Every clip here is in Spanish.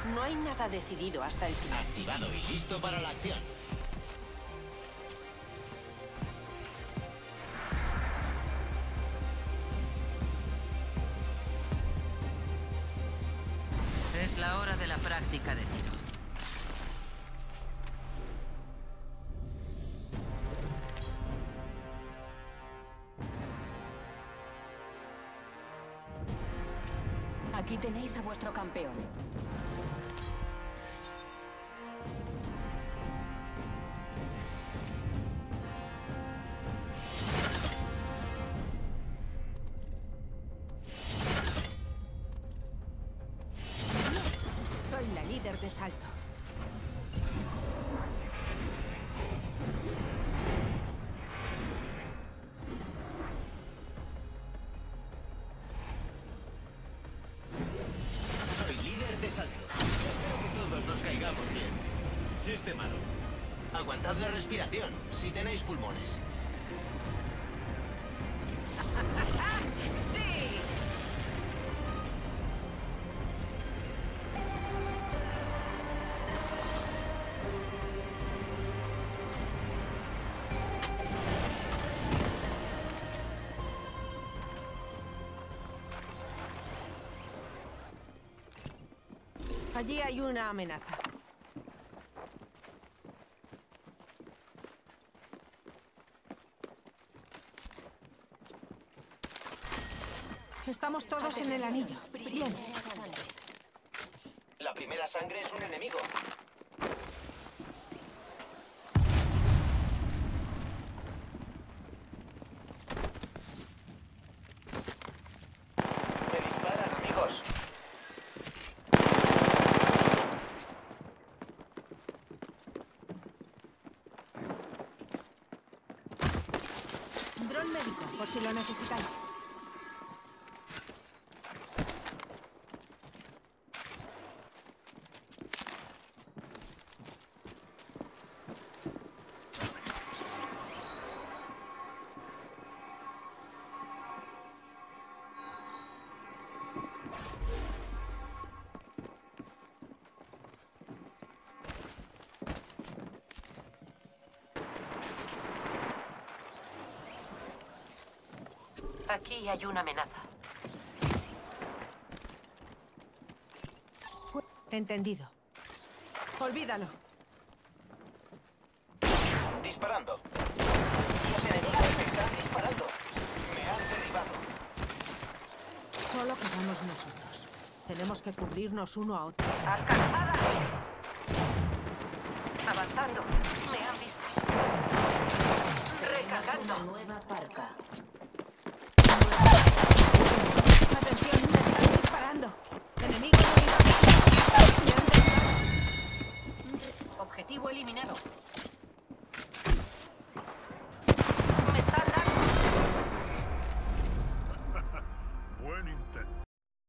No hay nada decidido hasta el final. Activado y listo para la acción. Es la hora de la práctica de tiro. Aquí tenéis a vuestro campeón. Soy la líder de salto. Soy líder de salto. Espero que todos nos caigamos bien. Chiste malo. Aguantad la respiración, si tenéis pulmones. ¡Sí! Allí hay una amenaza. Estamos todos en el anillo. Bien. La primera sangre es un enemigo. Me disparan, amigos. Dron médico, por si lo necesitáis. Aquí hay una amenaza. Entendido. Olvídalo. Disparando. Los enemigos me están disparando. Me han derribado. Solo quedamos nosotros. Tenemos que cubrirnos uno a otro. ¡Alcanzada! Avanzando. Me han visto. Recargando. Nueva parca. ¡Atención! ¡Me están disparando! ¡Enemigo derribado! ¡Me han derribado! Objetivo eliminado. Me están dando. Buen intento.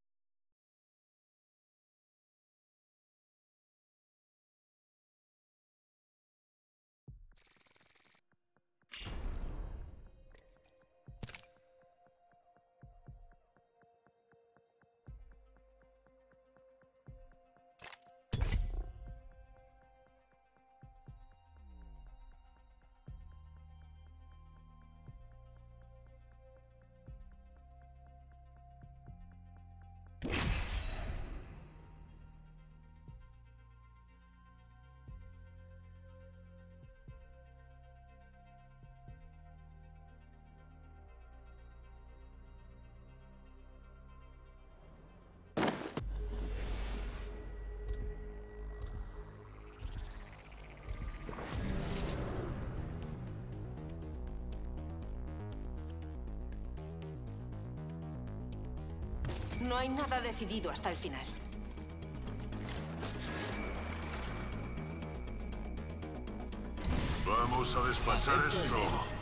No hay nada decidido hasta el final. Vamos a despachar esto.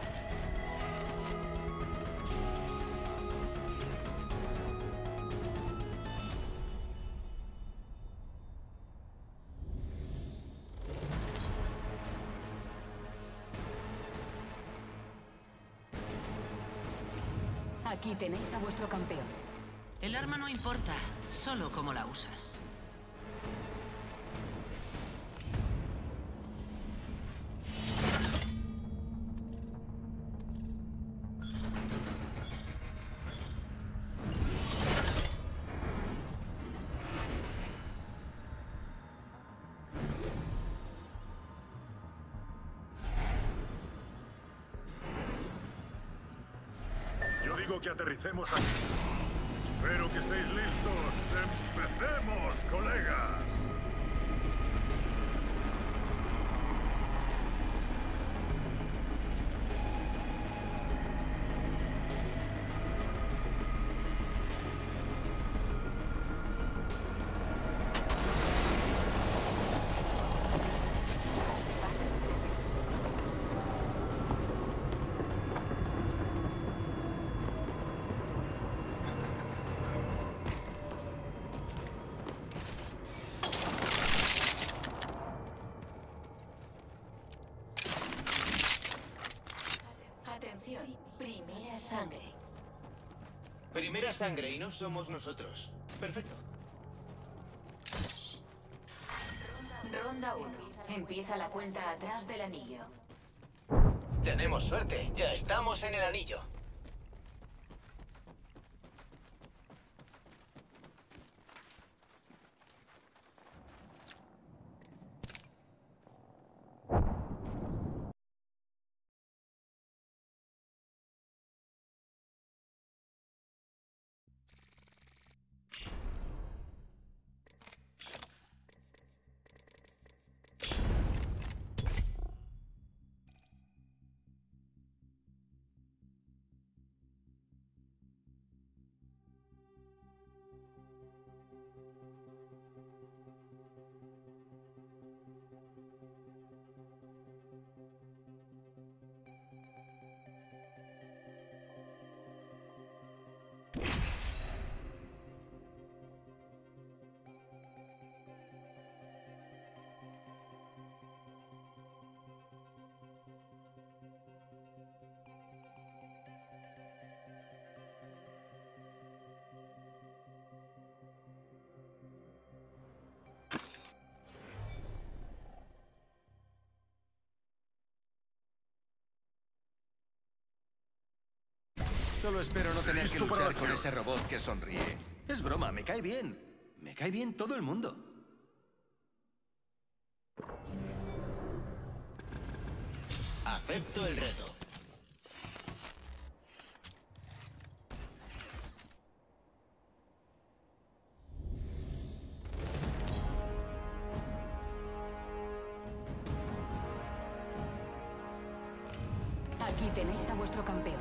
Aquí tenéis a vuestro campeón. El arma no importa, solo cómo la usas. digo que aterricemos aquí. Espero que estéis listos. ¡Empecemos, colegas! Atención, primera sangre. Primera sangre y no somos nosotros. Perfecto. Ronda 1. Empieza la cuenta atrás del anillo. Tenemos suerte. Ya estamos en el anillo. Solo espero no tener que Listo para la luchar con acción. ese robot que sonríe. Es broma, me cae bien. Me cae bien todo el mundo. Acepto el reto. Aquí tenéis a vuestro campeón.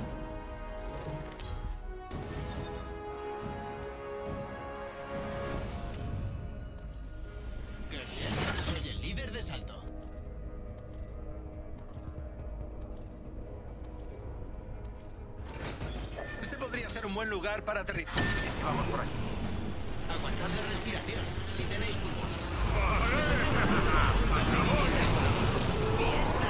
¡Qué bien! Soy el líder de salto. Este podría ser un buen lugar para aterrizar. ¿Y si vamos por aquí? Aguantad la respiración, si tenéis pulmones. ¡Fiesta!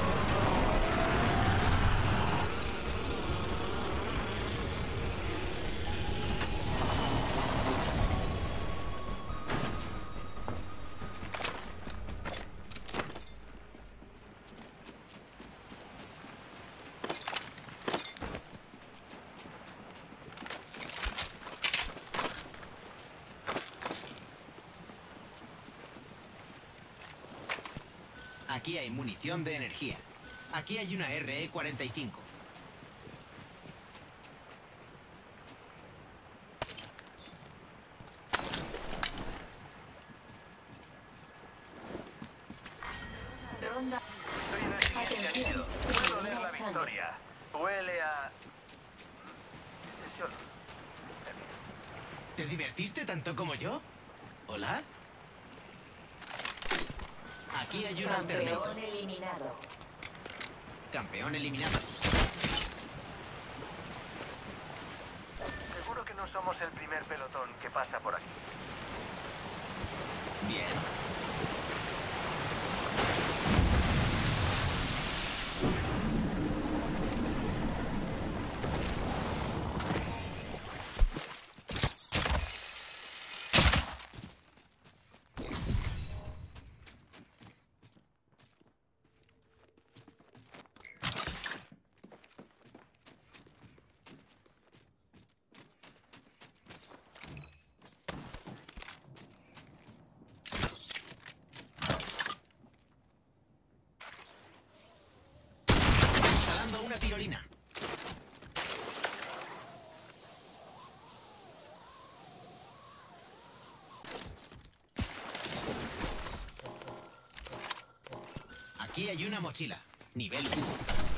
Aquí hay munición de energía. Aquí hay una RE-45. Ronda. Estoy en el siguiente anillo. Puedo oler la victoria. Huele a... sesión. ¿Te divertiste tanto como yo? ¿Hola? Aquí hay un alternator. Campeón eliminado. Campeón eliminado. Seguro que no somos el primer pelotón que pasa por aquí. Bien. Instalando una tirolina. Aquí hay una mochila. Nivel 1.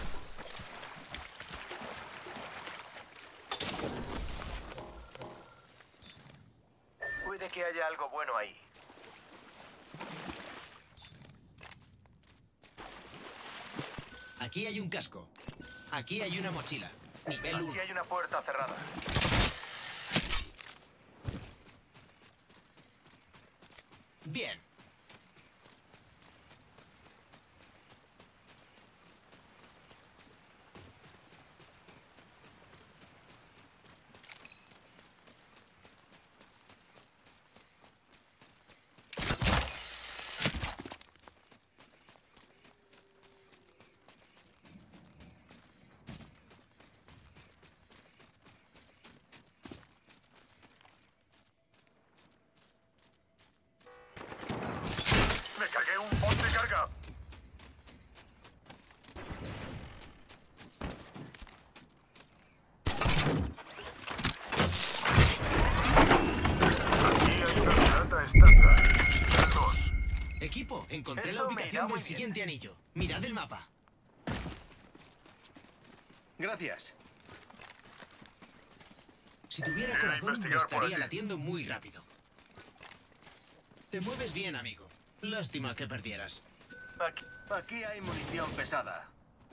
Puede que haya algo bueno ahí. Aquí hay un casco. Aquí hay una mochila. Nivel 1. Aquí hay una puerta cerrada. Bien. Me cargué un bot de carga. Aquí hay una granada estándar. Nivel 2. Equipo, encontré Eso la me irá ubicación muy del bien. siguiente anillo. Mirad el mapa. Gracias. Si tuviera Voy a corazón, me investigar por estaría aquí. latiendo muy rápido. Te mueves bien, amigo. Lástima que perdieras. Aquí hay munición pesada.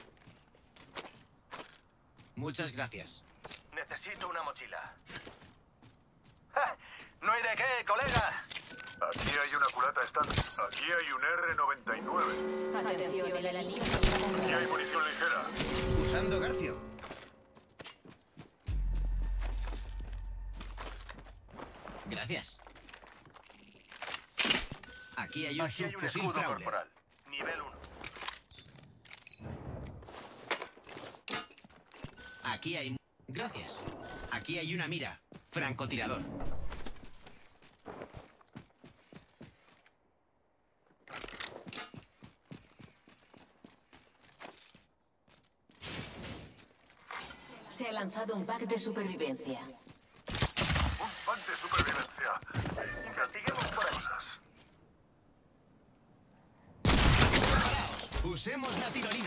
Muchas gracias. Necesito una mochila. ¡Ja! No hay de qué, colega. Aquí hay una culata estándar. Aquí hay un R99. Atención, el enemigo Aquí hay munición ligera. Usando Garfio. Gracias. Aquí hay un Aquí hay un subfusil escudo Prowler. corporal. Nivel 1. Aquí hay... Gracias. Aquí hay una mira. Francotirador. Se ha lanzado un pack de supervivencia. Un pan de supervivencia. Investiguemos por ahí. Usemos la tirolina.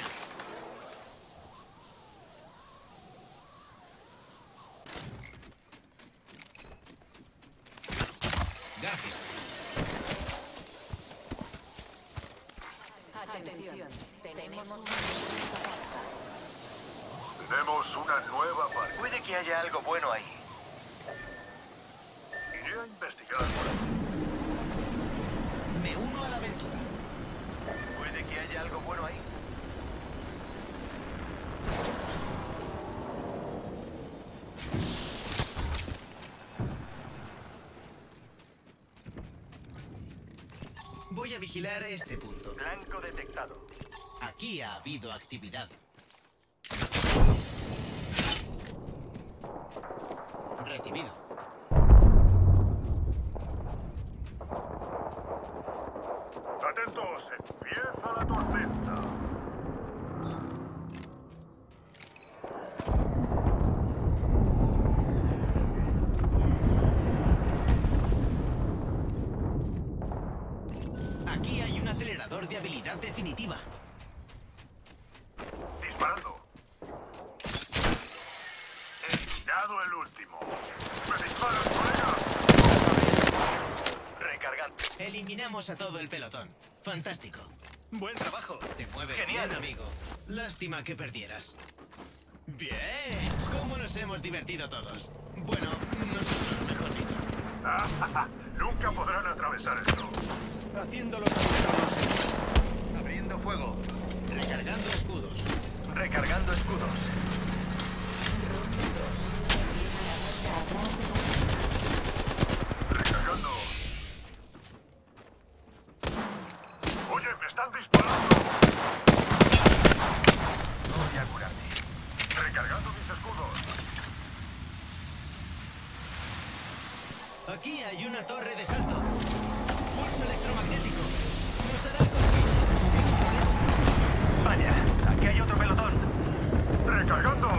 Gracias. Atención, tenemos Tenemos una nueva pared. Puede que haya algo bueno ahí. Iré a investigar por ahí. Me uno a la aventura. Puede que haya algo bueno ahí. Voy a vigilar este punto. Blanco detectado. Aquí ha habido actividad. Recibido. Atentos, empieza la tormenta. Aquí hay un acelerador de habilidad definitiva. Disparando. Eliminado el último. ¡Me disparan, colega! Recargante. Eliminamos a todo el pelotón. Fantástico. Buen trabajo. Te mueves Genial. bien, amigo. Lástima que perdieras. Bien. ¿Cómo nos hemos divertido todos? Bueno, nosotros, mejor dicho. Nunca podrán atravesar esto. Haciendo los agujeros. Abriendo fuego. Recargando escudos. Recargando escudos. Recargando. Oye, me están disparando. Voy a curarme. Recargando mis escudos. Aquí hay una torre de salto. Pulso electromagnético. Nos hará cosquillas. Vaya, aquí hay otro pelotón. ¡Recargando!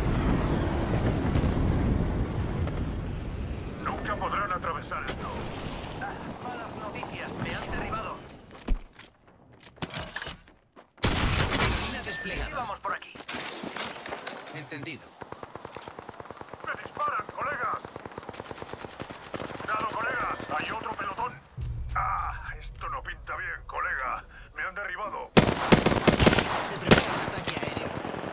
Nunca podrán atravesar esto. Malas noticias, me han derribado. desplegada. Sí, vamos por aquí. Entendido. ¡Me disparan, colegas! ¡Cuidado, colegas! ¡Hay otro pelotón! ¡Ah! Esto no pinta bien, colega. Me han derribado. Se prepara un ataque aéreo.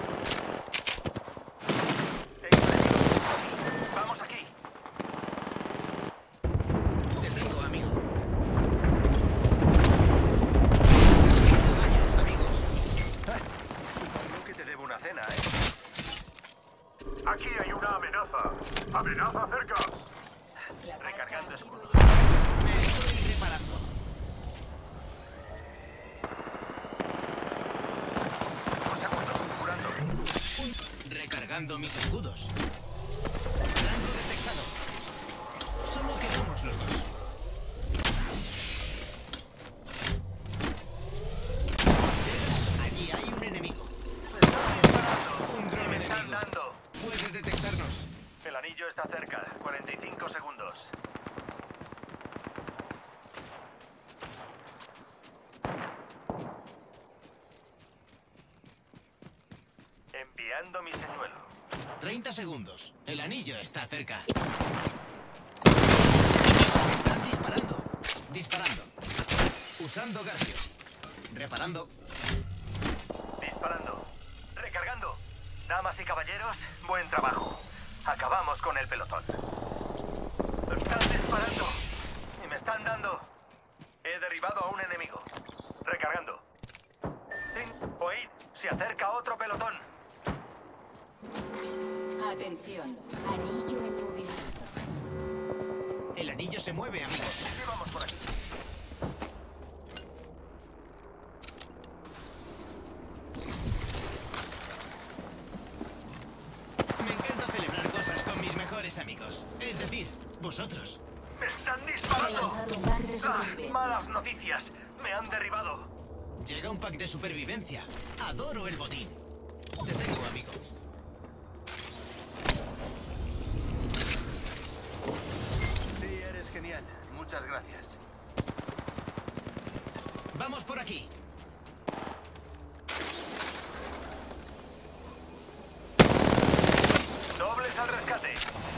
Vamos aquí. Te tengo, amigo. Supongo que te debo una cena, ¿eh? Aquí hay una amenaza. ¡Amenaza cerca! Recargando escudo. Me estoy reparando. Un segundo, curando. Recargando mis escudos. Blanco detectado. Solo quedamos los dos. Allí hay un enemigo. Un dron Me están enemigo. dando. Puedes detectarnos. El anillo está cerca. 45 segundos. Enviando mi señuelo. 30 segundos. El anillo está cerca. Están disparando. Disparando. Usando Garfio. Reparando. Disparando. Recargando. Damas y caballeros, buen trabajo. Acabamos con el pelotón. Están disparando. Y me están dando. He derribado a un enemigo. Recargando. Oíd, se acerca otro pelotón. Atención, anillo en movimiento. El anillo se mueve, amigos. Sí, vamos por aquí. Me encanta celebrar cosas con mis mejores amigos. Es decir, vosotros. ¡Me están He disparando! lanzado un pack de ¡Ah! supervivencia. ¡Malas noticias! ¡Me han derribado! Llega un pack de supervivencia. Adoro el botín. Te tengo, amigos. Sí, eres genial. Muchas gracias. Vamos por aquí. Dobles al rescate.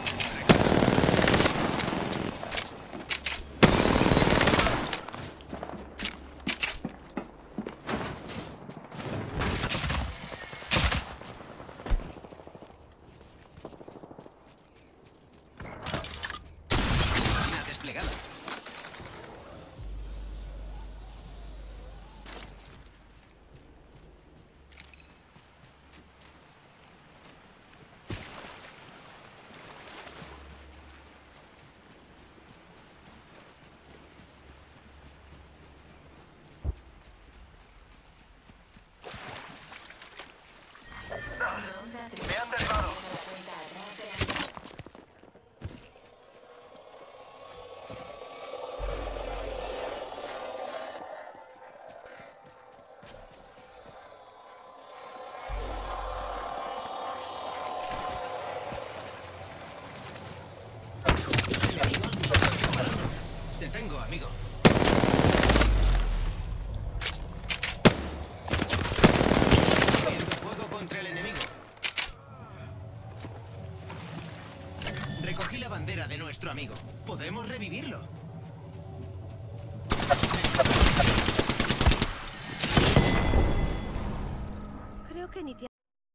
Máquina desplegada. Ronda tres. Me han derribado. La cuenta atrás de la... Los enemigos me están disparando. Te tengo, amigo. Abriendo fuego contra el enemigo. Recogí la bandera de nuestro amigo. ¿Podemos revivirlo? Creo que ni te...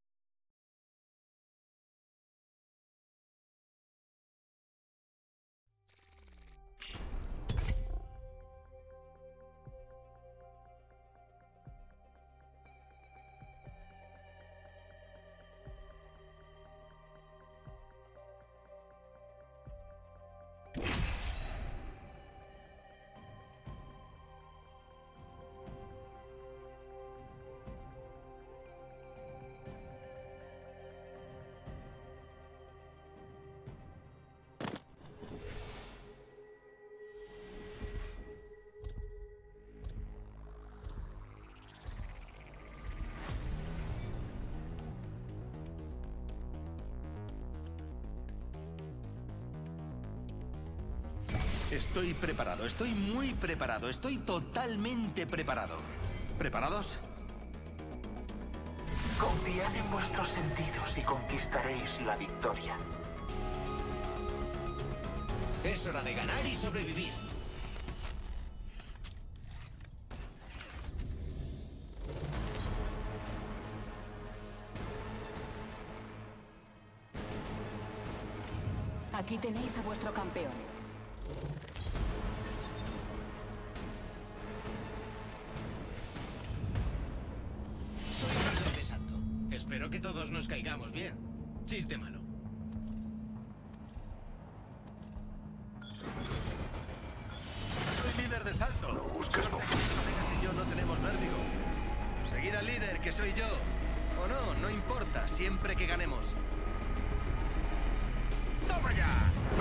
Estoy preparado, estoy muy preparado, estoy totalmente preparado. ¿Preparados? Confiad en vuestros sentidos y conquistaréis la victoria. Es hora de ganar y sobrevivir. Aquí tenéis a vuestro campeón. Soy el líder de salto. Espero que todos nos caigamos bien. Chiste malo. Soy líder de salto. No busques Los colegas y yo no tenemos vértigo. Seguid al líder, que soy yo. O no, no importa, siempre que ganemos. ¡Toma ya!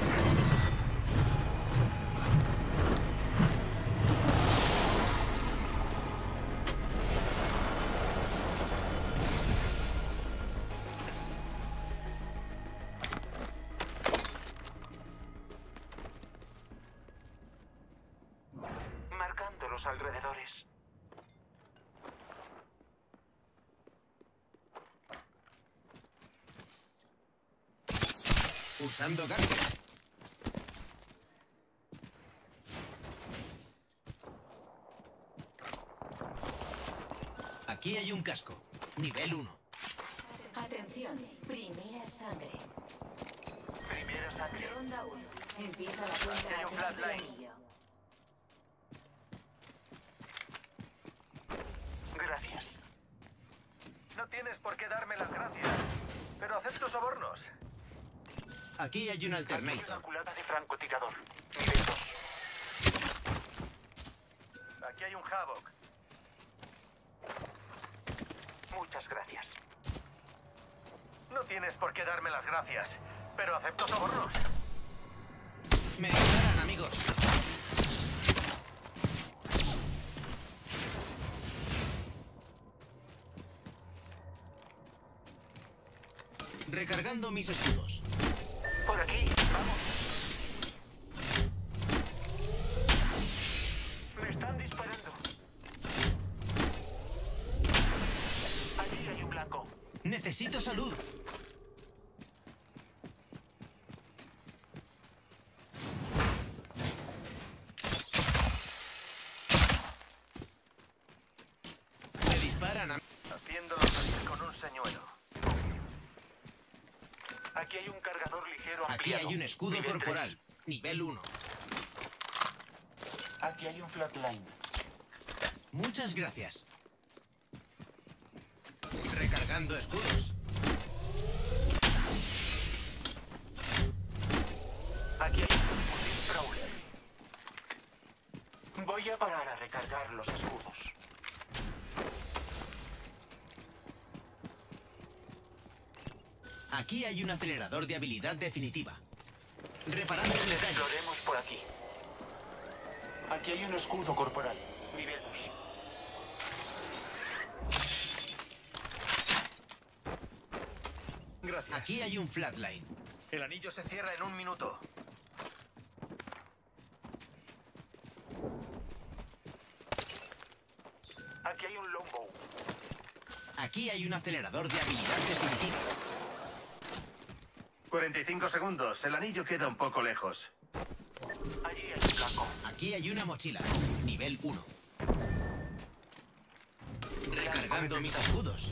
Marcando los alrededores. Usando gancho. Aquí hay un casco. Nivel 1. Atención, primera sangre. Primera sangre. Ronda 1. Empieza la cuenta Hay un atrás del flatline. anillo. Gracias. No tienes por qué darme las gracias, pero acepto sobornos. Aquí hay un Una alternator. culata de francotirador. Nivel 2. Aquí hay un Havoc. Muchas gracias. No tienes por qué darme las gracias, pero acepto sobornos. Me disparan, amigos. Recargando mis escudos. Por aquí, vamos. Me están disparando. Allí hay un blanco. Necesito salud. Me disparan, Haciéndolo salir con un señuelo. Aquí hay un cargador ligero Aquí ampliado. hay un escudo Nivel corporal. Nivel 1. 3. Aquí hay un flatline. Muchas gracias. Recargando escudos. Aquí hay un fusil Prowler. Voy a parar a recargar los escudos. Aquí hay un acelerador de habilidad definitiva. Reparando el detalle. Exploremos por aquí. Aquí hay un escudo corporal. Nivel 2. Gracias. Aquí hay un flatline. El anillo se cierra en un minuto. Aquí hay un longbow. Aquí hay un acelerador de habilidad definitiva. 45 segundos. El anillo queda un poco lejos. Allí hay un blanco. Aquí hay una mochila. Nivel 1. Recargando mis escudos.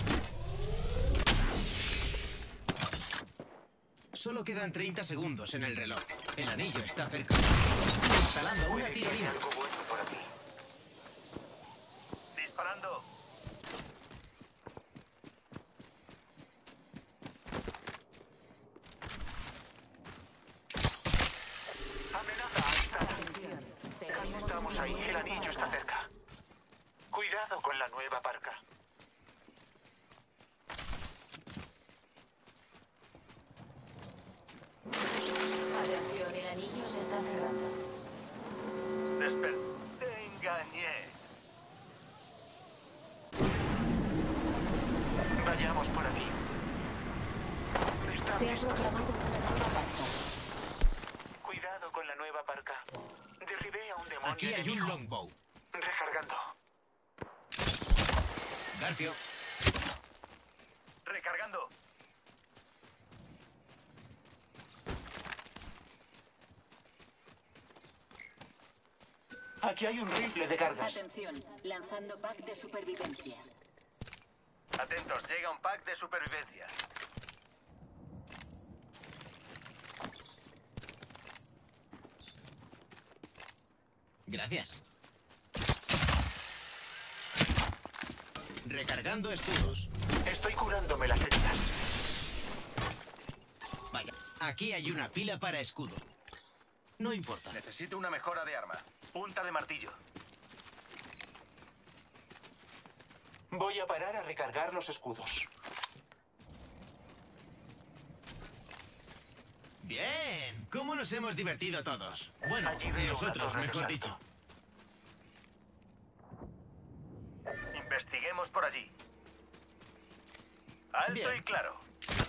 Solo quedan 30 segundos en el reloj. El anillo está cerca. Instalando una Puede que haya tirolina. algo bueno por aquí. Disparando. Amenaza alta. Atención, Casi tenemos estamos una ahí. El nueva anillo está parca. cerca. Cuidado con la nueva parca. Atención, el anillo se está cerrando. Te engañé. Vayamos por aquí. Están Se ha listos. proclamado una nueva parca. Cuidado con la nueva parca. Derribé a un demonio Aquí hay un enemigo. longbow. Recargando. Garfio. Recargando. Aquí hay un rifle de cargas. Atención, lanzando pack de supervivencia. Atentos, llega un pack de supervivencia. Gracias. Recargando escudos. Estoy curándome las heridas. Vaya, aquí hay una pila para escudo. No importa. Necesito una mejora de arma. Punta de martillo. Voy a parar a recargar los escudos. Bien, ¿cómo nos hemos divertido todos? Bueno, Allí veo una nosotros, torre de mejor salto. dicho. Investiguemos por allí. Alto Bien. y claro.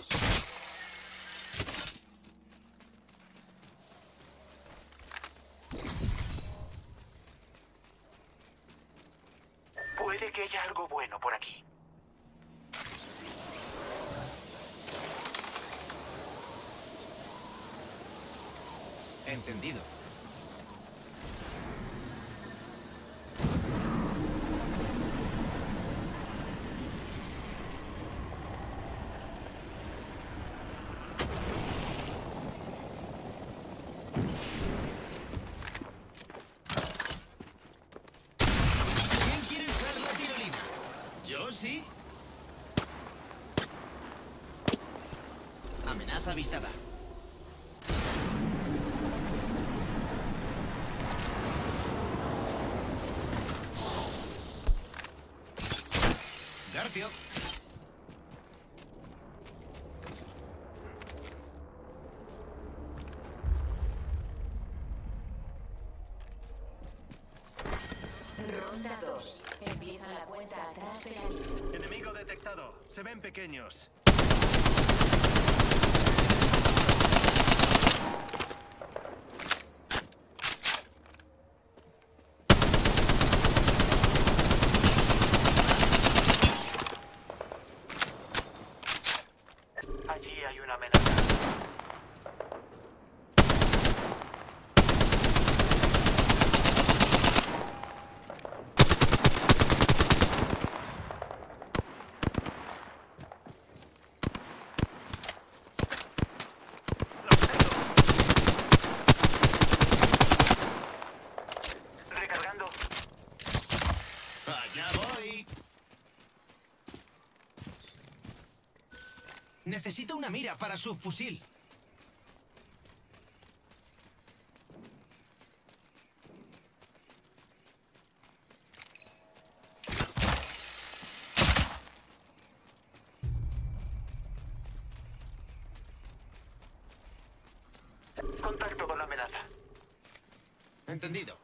Puede que haya algo bueno por aquí. Entendido. ¿Quién quiere usar la tirolina? ¿Yo sí? Amenaza avistada. Garfio. Ronda 2. Empieza la cuenta atrás de la línea. Enemigo detectado. Se ven pequeños. Allí hay una amenaza. Recargando. Allá voy. Necesito una mira para su fusil. Contacto con la amenaza. Entendido.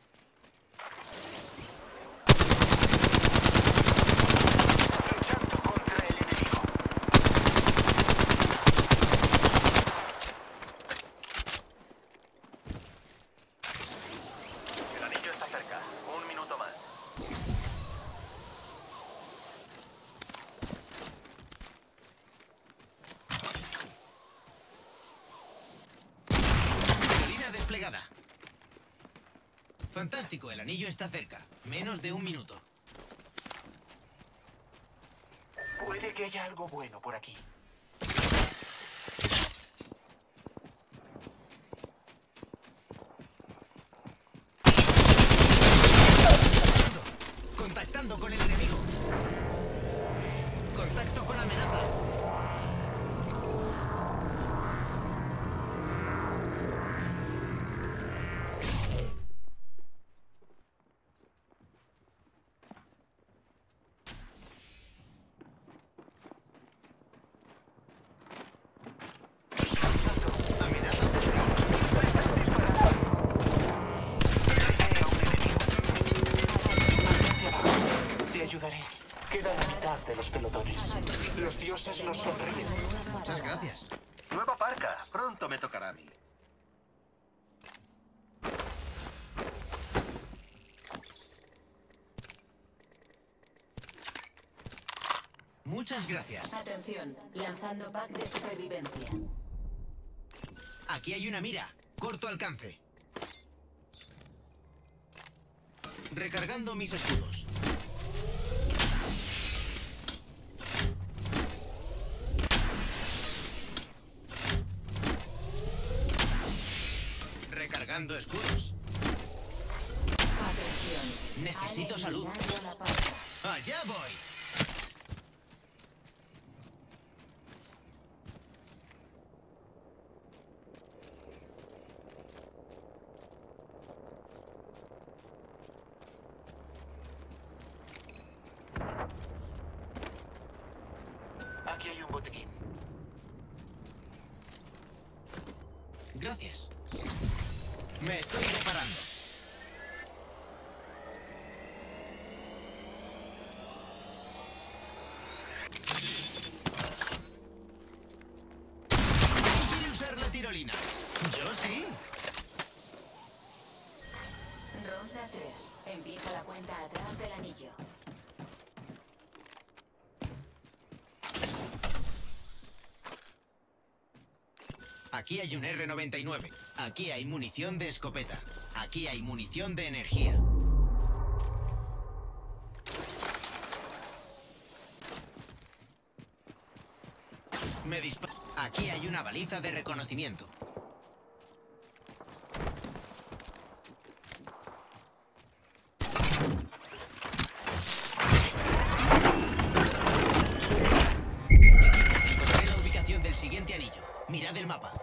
Luchando contra el enemigo. El anillo está cerca. Un minuto más. Tirolina desplegada. Fantástico, el anillo está cerca. Menos de un minuto. Puede que haya algo bueno por aquí. Contactando con el enemigo. Contacto con amenaza. Amenaza. Te ayudaré. Queda la mitad de los pelotones. Los dioses nos sonríen. Muchas gracias. Nueva parca. Pronto me tocará a mí. Muchas gracias. Atención, lanzando pack de supervivencia. Aquí hay una mira. Corto alcance. Recargando mis escudos. Recargando escudos. Atención. Necesito han salud. eliminado la pausa. ¡Allá voy! Aquí hay un botiquín. Gracias. Me estoy preparando. ¿Quiere usar la tirolina? Yo sí. Ronda 3. Empieza la cuenta atrás del anillo. Aquí hay un R99. Aquí hay munición de escopeta. Aquí hay munición de energía. Me dispara. Aquí hay una baliza de reconocimiento. Encontré la ubicación del siguiente anillo. Mirad el mapa.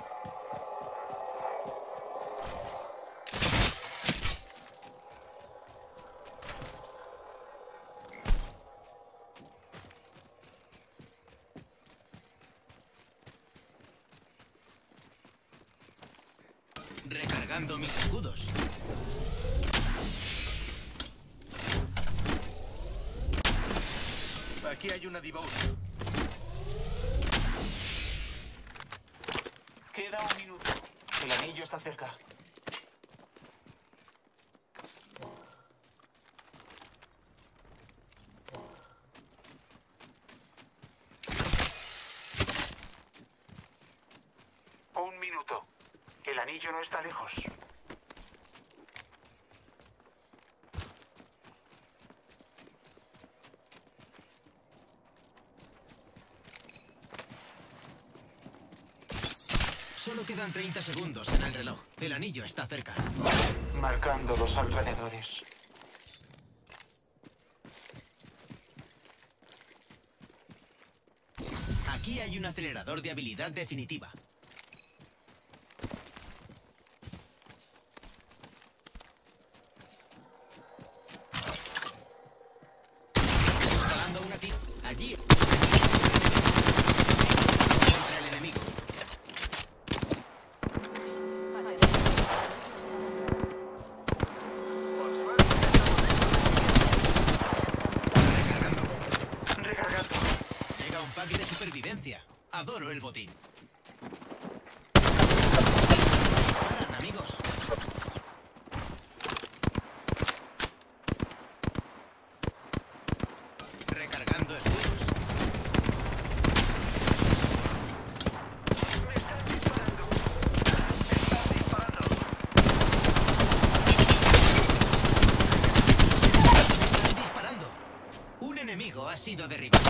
Recargando mis escudos. Aquí hay una devotion. Queda un minuto. El anillo está cerca. Un minuto. El anillo no está lejos. Solo quedan 30 segundos en el reloj. El anillo está cerca. Marcando los alrededores. Aquí hay un acelerador de habilidad definitiva. Instalando una tip. Allí. Contra el enemigo. Por suerte Recargando. Recargando. Llega un pack de supervivencia. Adoro el botín. Paran, amigos. Recargando escudos. me están disparando. Están disparando. Están disparando. Un enemigo ha sido derribado.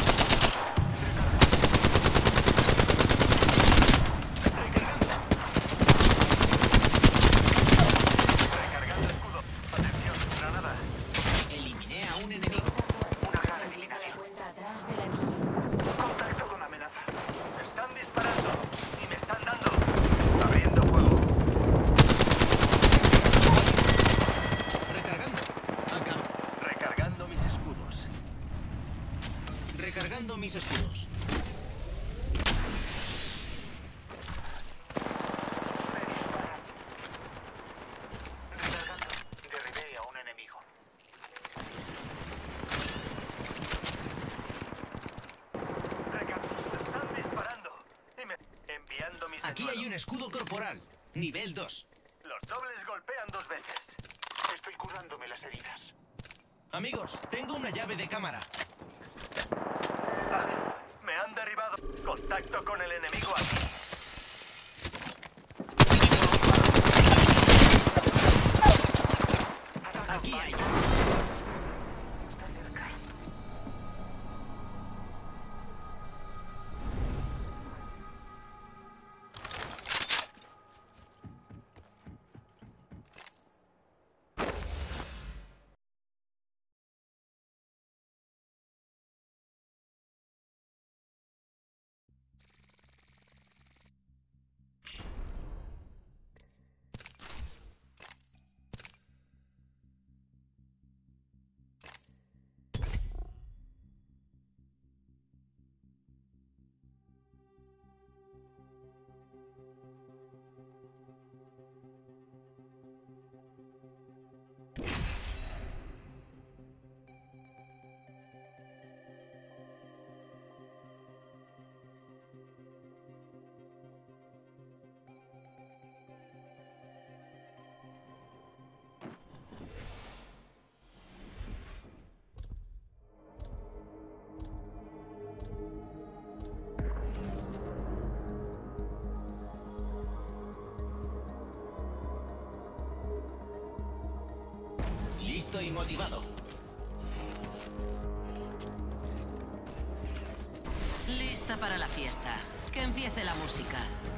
Recargando. Recargando escudo. Atención, granada. Eliminé a un enemigo. Una gran Empieza la eliminación. cuenta atrás del anillo. Contacto con amenaza. Me están disparando y me están dando. Abriendo fuego. Recargando. Acá. Recargando mis escudos. Recargando mis escudos. Recargando. Derribé a un enemigo. Me están disparando. Y me... Enviando mis Aquí hay un escudo corporal. Nivel 2. Los dobles golpean 2 veces. Estoy curándome las heridas. Amigos, tengo una llave de cámara. Agente Contacto con el enemigo aquí. Aquí hay. Listo y motivado. Lista para la fiesta. Que empiece la música.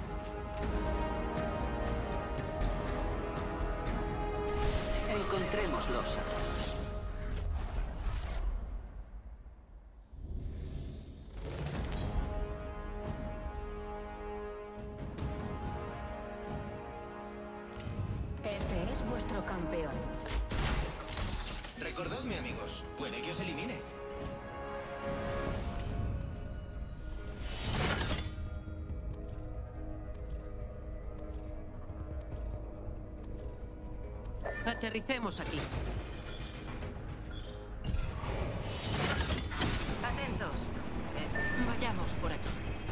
Encontrémoslos a todos. Este es vuestro campeón. Recordadme, amigos, puede que os elimine. Aterricemos aquí. Atentos. Vayamos por aquí.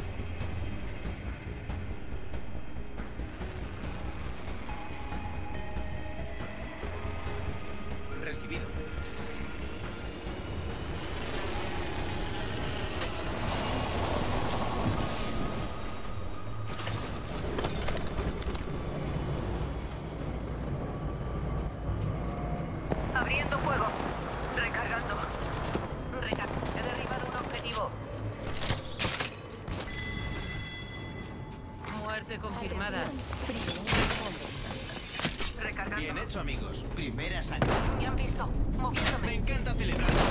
Recibido. Abriendo fuego. Recargando. He derribado un objetivo. Muerte confirmada. Recargando. Bien hecho, amigos. Primera sangre. Me han visto. Me Moviéndome. encanta celebrar los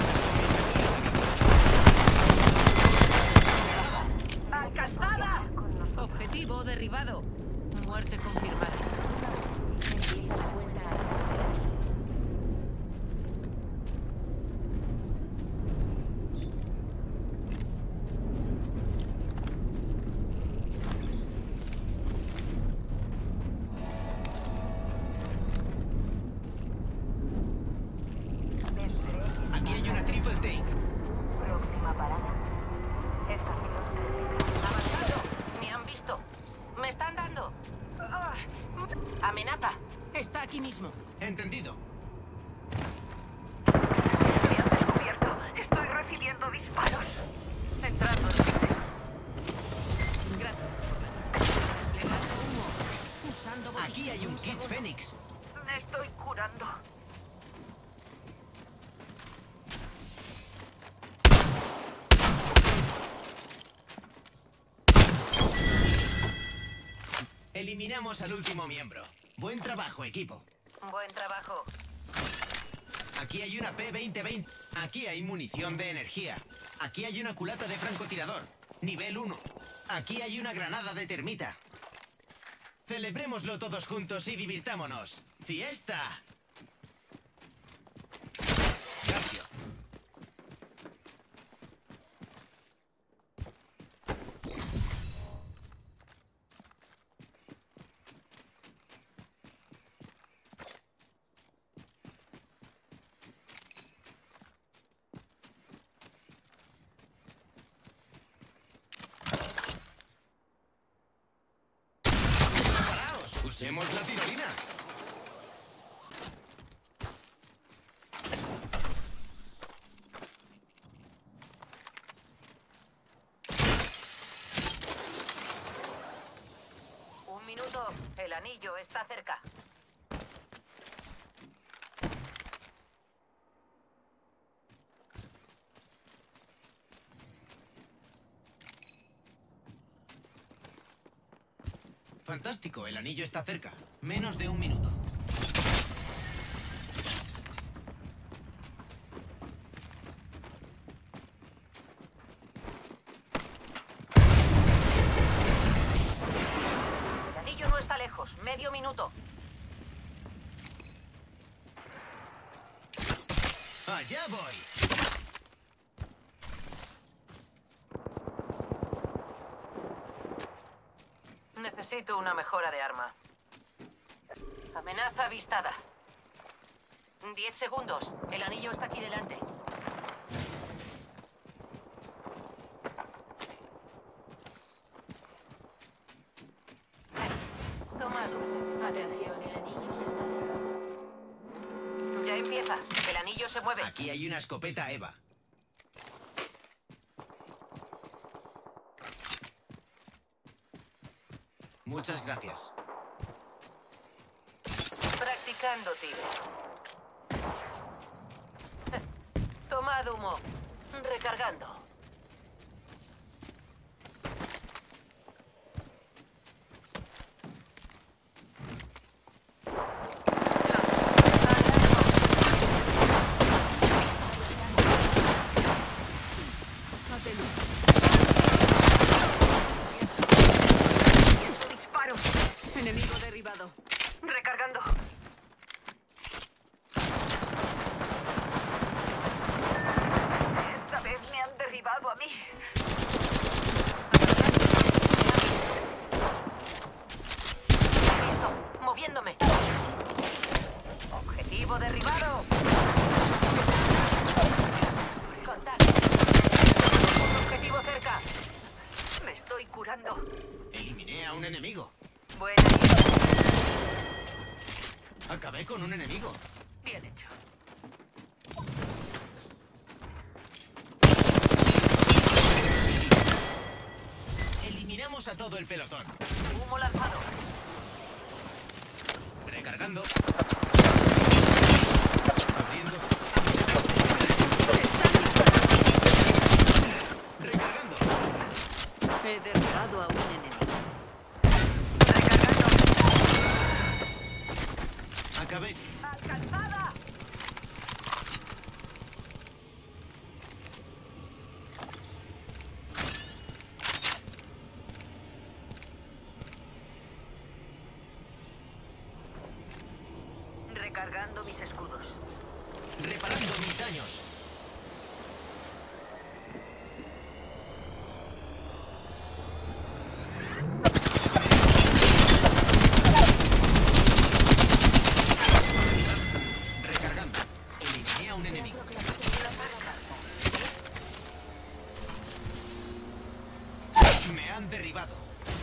¡Alcanzada! Objetivo derribado. Muerte confirmada. Empieza la cuenta atrás de aquí. Aquí hay una triple take. Próxima parada. Estación terminal. Avanzando. Me han visto. Me están dando. Ah, amenaza. Está aquí mismo. Entendido. Me han descubierto. Estoy recibiendo disparos. Entrando en sitio. Gracias por la... Desplegando humo. Usando Aquí hay un kit Fénix. Me estoy curando. Eliminamos al último miembro. Buen trabajo, equipo. Buen trabajo. Aquí hay una P-2020. Aquí hay munición de energía. Aquí hay una culata de francotirador. Nivel 1. Aquí hay una granada de termita. Celebrémoslo todos juntos y divirtámonos. ¡Fiesta! Garfio. ¡Preparaos! ¡Usemos la tirolina! El anillo está cerca. Fantástico, el anillo está cerca. Menos de un minuto. El anillo no está lejos. Medio minuto. ¡Allá voy! Necesito una mejora de arma. Amenaza avistada. 10 segundos. El anillo está aquí delante. Tomado. Atención, el anillo se está cerrando. Ya empieza. El anillo se mueve. Aquí hay una escopeta Eva. Muchas gracias. Practicando tiro. Tomad humo. Recargando. Disparo. Enemigo derribado. Recargando. Esta vez me han derribado a mí. Listo. Moviéndome. Objetivo derribado. Contacto. Objetivo cerca. Me estoy curando. Eliminé a un enemigo. Buena idea. Acabé con un enemigo. Bien hecho. Eliminamos a todo el pelotón. Humo lanzado. Recargando. Abriendo. Recargando. He derribado a un enemigo. Acabé. ¡Alcanzada! Recargando mis escudos. Reparando mis daños. Recargando. Eliminé a un enemigo. Me han derribado.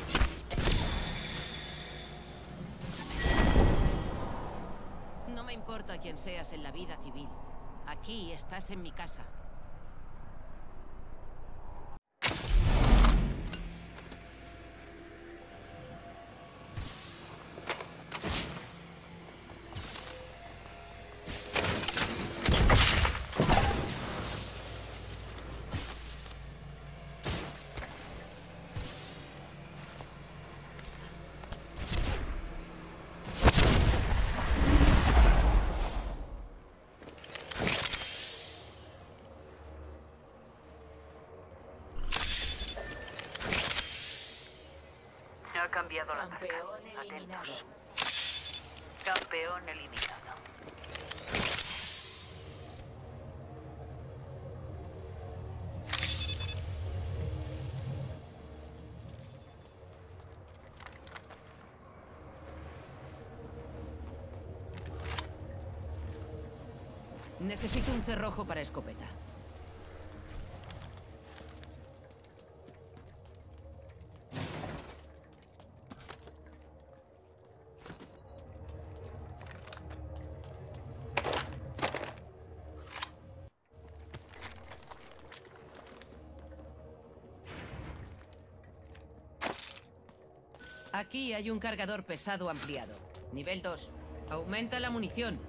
No me importa quién seas en la vida civil. Aquí estás en mi casa. Ha cambiado la marca. Campeón eliminado. Atentos. Campeón eliminado. Necesito un cerrojo para escopeta. Aquí hay un cargador pesado ampliado. Nivel 2. Aumenta la munición.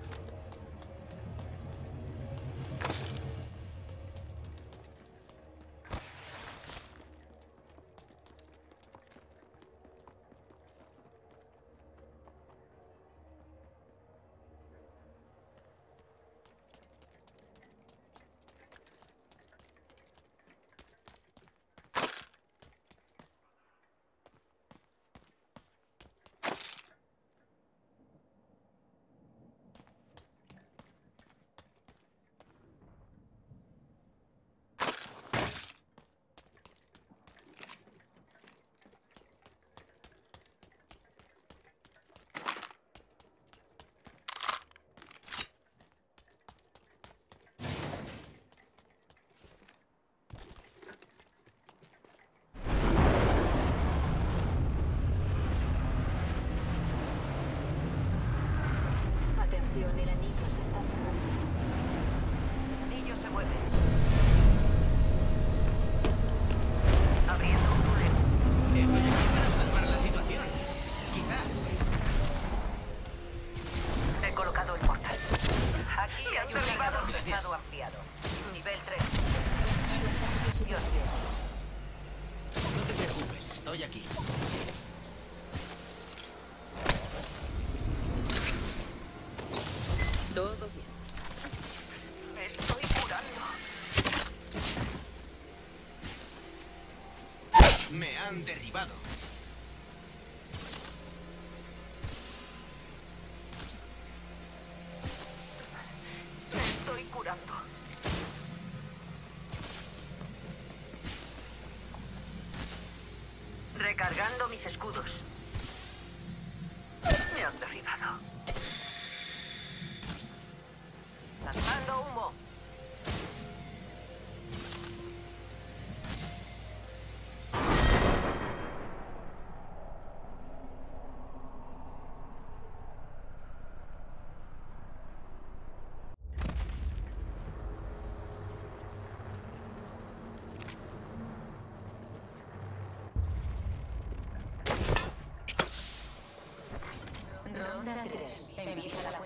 Atención, el anillo se está cerrando. El anillo se mueve. Abriendo un túnel. Estoy aquí para salvar la situación. Quizá. He colocado el portal. Aquí hay un cargador pesado ampliado. Nivel 3. Dios mío. No te preocupes, estoy aquí. Todo bien. Me estoy curando. Me han derribado. Me estoy curando. Recargando mis escudos. Me han derribado. Lanzando humo. Ronda 3. Empieza la